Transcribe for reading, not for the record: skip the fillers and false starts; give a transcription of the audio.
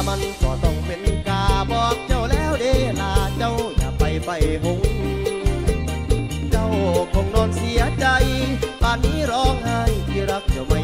มันก็ต้องเป็นกาบอกเจ้าแล้วเดลาเจ้าอย่าไปไฟหงเจ้าคงนอนเสียใจป่านนี้ร้องไห้ที่รักเจ้าไม่